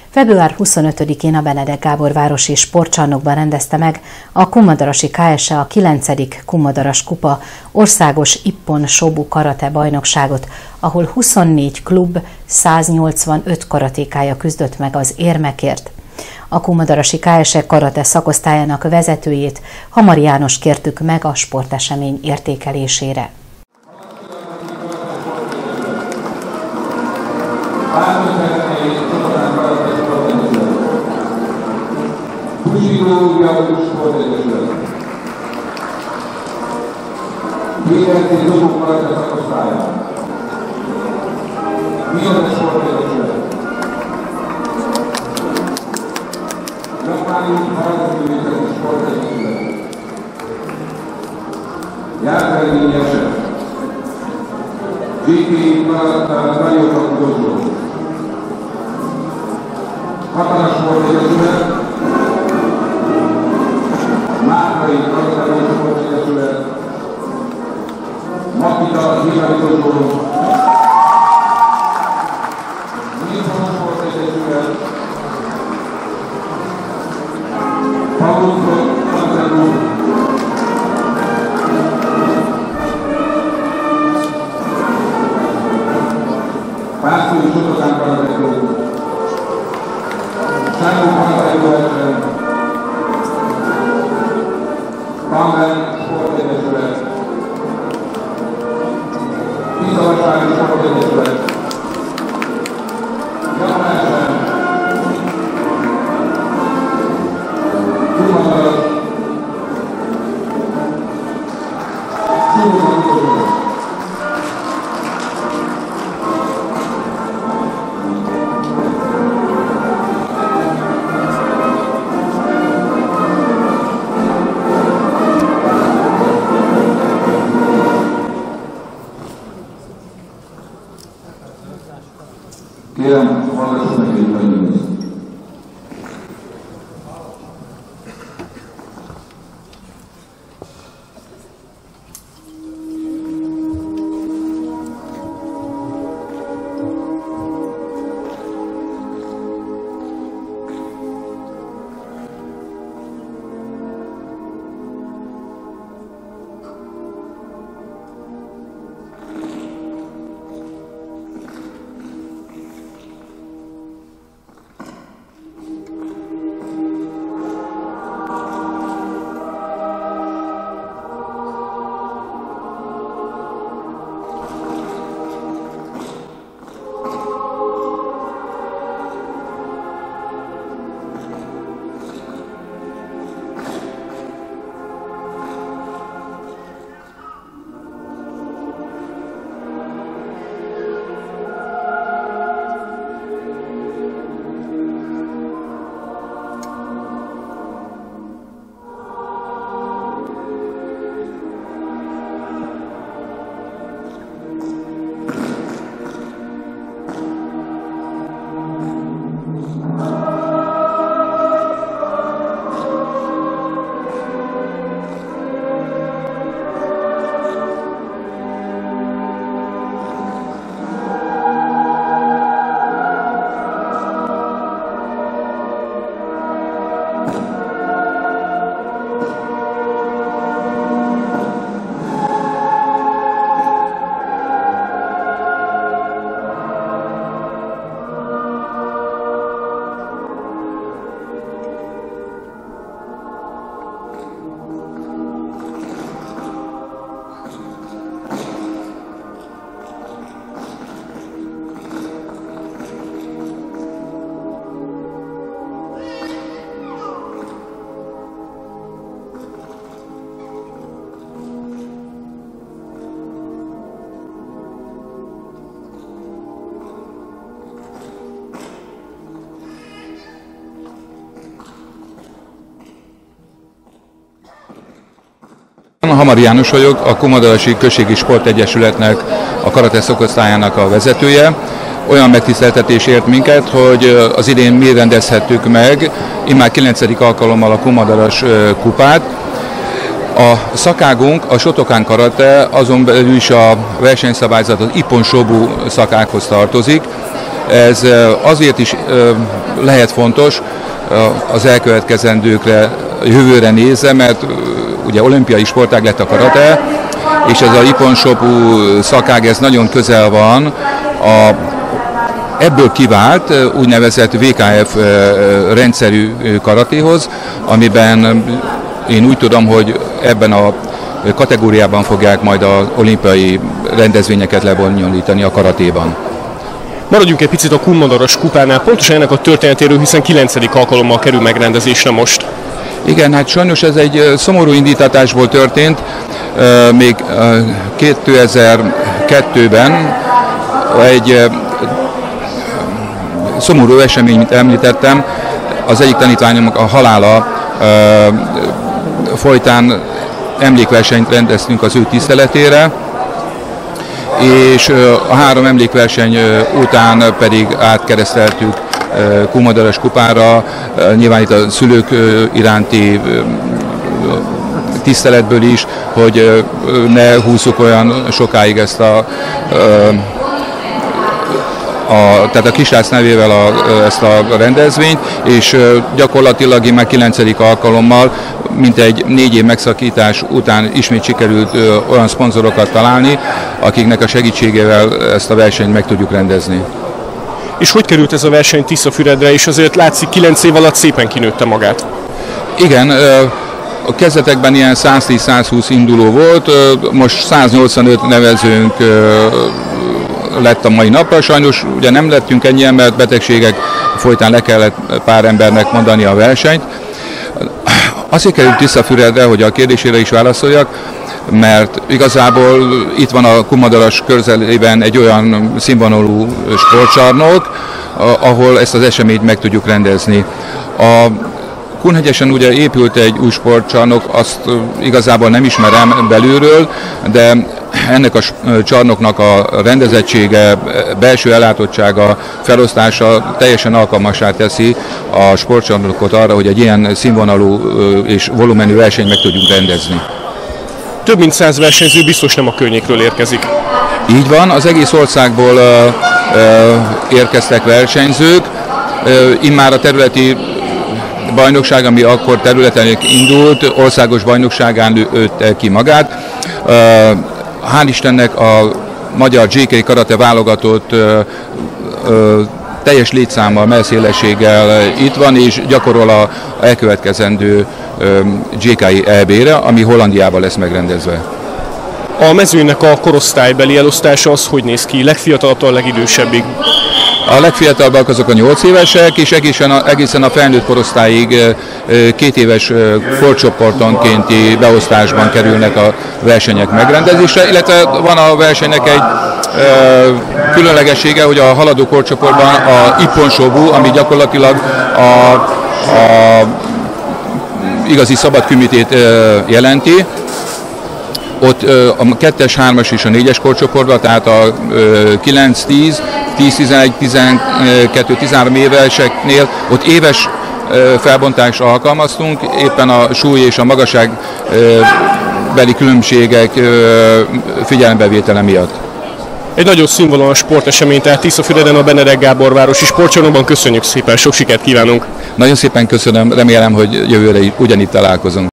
Február 25-én a Benedek Gábor városi sportcsarnokban rendezte meg a Kumadarasi KSE a 9. Kumadaras kupa országos Ippon Sobu karate bajnokságot, ahol 24 klub 185 karatékája küzdött meg az érmekért. A Kumadarasi KSE karate szakosztályának vezetőjét, Hamari Jánost kértük meg a sportesemény értékelésére. Kérem, hallgassuk meg egy nagyon. Hamari János vagyok, a Kumadarasi Községi Sportegyesületnek a karate szakosztályának a vezetője. Olyan megtiszteltetés ért minket, hogy az idén mi rendezhettük meg immár 9. alkalommal a Kumadaras kupát. A szakágunk a Shotokan karate, azon belül is a versenyszabályzat az Ippon Sobu szakákhoz tartozik. Ez azért is lehet fontos az elkövetkezendőkre, jövőre nézve, mert ugye olimpiai sportág lett a karate, és ez a ippon shobu szakág, ez nagyon közel van ebből kivált úgynevezett VKF rendszerű karatéhoz, amiben én úgy tudom, hogy ebben a kategóriában fogják majd az olimpiai rendezvényeket lebonyolítani a karatéban. Maradjunk egy picit a Kunmadaras kupánál, pontosan ennek a történetéről, hiszen 9. alkalommal kerül megrendezésre most. Igen, hát sajnos ez egy szomorú indítatásból történt, még 2002-ben egy szomorú esemény, mint említettem, az egyik tanítványomnak a halála folytán emlékversenyt rendeztünk az ő tiszteletére, és a 3 emlékverseny után pedig átkereszteltük Kunmadaras kupára, nyilván itt a szülők iránti tiszteletből is, hogy ne húzzuk olyan sokáig ezt tehát a kisrác nevével ezt a rendezvényt, és gyakorlatilag már 9. alkalommal, mintegy 4 év megszakítás után ismét sikerült olyan szponzorokat találni, akiknek a segítségével ezt a versenyt meg tudjuk rendezni. És hogy került ez a verseny Tiszafüredre, és azért látszik 9 év alatt szépen kinőtte magát? Igen, a kezdetekben ilyen 110-120 induló volt, most 185 nevezőnk lett a mai napra. Sajnos ugye nem lettünk ennyien, mert betegségek folytán le kellett pár embernek mondani a versenyt. Azért került Tiszafüredre, hogy a kérdésére is válaszoljak, mert igazából itt van a Kunmadaras közelében egy olyan színvonalú sportcsarnok, ahol ezt az eseményt meg tudjuk rendezni. A Kunhegyesen ugye épült egy új sportcsarnok, azt igazából nem ismerem belülről, de ennek a csarnoknak a rendezettsége, belső ellátottsága, felosztása teljesen alkalmassá teszi a sportcsarnokot arra, hogy egy ilyen színvonalú és volumenű versenyt meg tudjunk rendezni. Több mint 100 versenyző biztos nem a környékről érkezik. Így van, az egész országból érkeztek versenyzők, immár a területi bajnokság, ami akkor területen indult, országos bajnokságán lőtte ki magát. Hál' Istennek a magyar JK karate válogatott teljes létszámmal, mellszélességgel itt van, és gyakorol a elkövetkezendő JK EB-re, ami Hollandiában lesz megrendezve. A mezőnynek a korosztálybeli elosztása az hogy néz ki? Legfiatalabbtól a legidősebbig? A legfiatalabbak azok a 8 évesek, és egészen a felnőtt korosztályig 2 éves korcsoportonkénti beosztásban kerülnek a versenyek megrendezésre, illetve van a versenynek egy különlegessége, hogy a haladó korcsoportban a ippon shobu, ami gyakorlatilag a igazi szabad kümitét jelenti, ott a 2-es, 3-as és a 4-es korcsoportban, tehát a 9, 10, 10, 11, 12, 13 éveseknél ott éves felbontásra alkalmaztunk, éppen a súly és a magasságbeli különbségek figyelembevétele miatt. Egy nagyon színvonalas sportesemény, tehát Tiszafüreden a Benedek Gábor városi sportcsarnokban. Köszönjük szépen, sok sikert kívánunk! Nagyon szépen köszönöm, remélem, hogy jövőre ugyanitt találkozunk.